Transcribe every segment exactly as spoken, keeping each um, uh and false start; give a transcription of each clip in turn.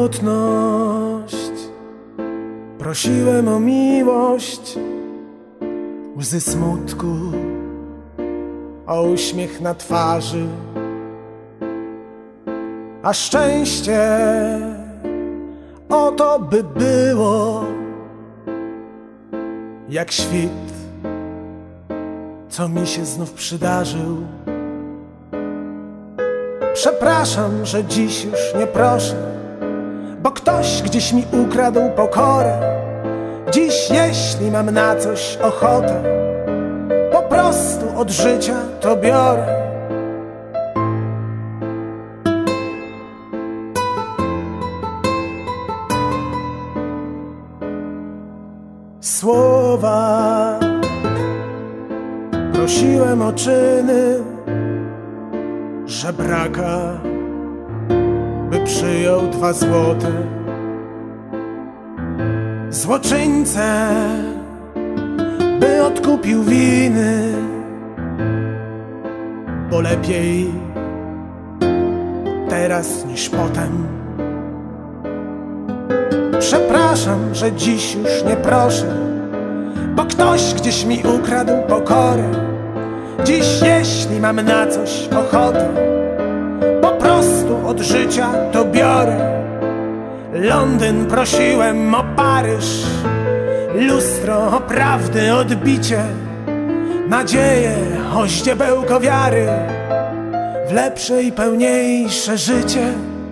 samotność, prosiłem o miłość, łzy smutku, o uśmiech na twarzy, a szczęście o to by było jak świt, co mi się znów przydarzył. Przepraszam, że dziś już nie proszę, bo ktoś gdzieś mi ukradł pokorę. Dziś, jeśli mam na coś ochotę, po prostu od życia to biorę. Słowa prosiłem o czyny, żebraka, by przyjął dwa złote. Złoczyńcę, by odkupił winy, bo lepiej teraz niż potem. Przepraszam, że dziś już nie proszę, bo ktoś gdzieś mi ukradł pokorę. Dziś, jeśli mam na coś ochotę, po prostu od życia to biorę. Londyn prosiłem o Paryż, lustro o prawdy odbicie, nadzieję o ździebełko wiary w lepsze i pełniejsze życie.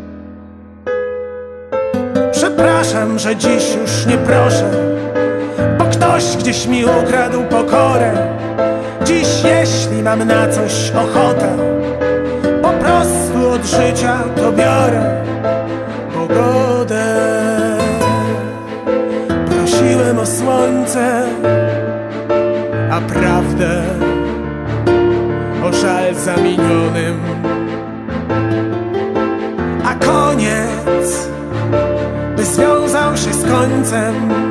Przepraszam, że dziś już nie proszę, bo ktoś gdzieś mi ukradł pokorę. Dziś, jeśli mam na coś ochotę, po prostu od życia to biorę. Pogodę prosiłem o słońce, a prawdę o żal zamienionym, a koniec by związał się z końcem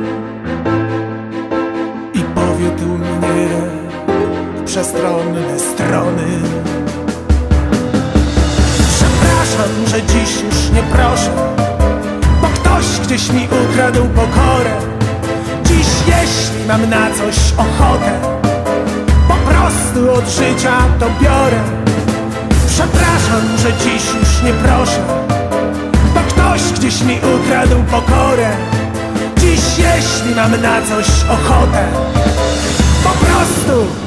i powiódł mnie w przestronne strony. Przepraszam, że dziś już nie proszę, bo ktoś gdzieś mi ukradł pokorę. Dziś, jeśli mam na coś ochotę, po prostu od życia to biorę. Przepraszam, że dziś już nie proszę, bo ktoś gdzieś mi ukradł pokorę. Dziś, jeśli mam na coś ochotę, po prostu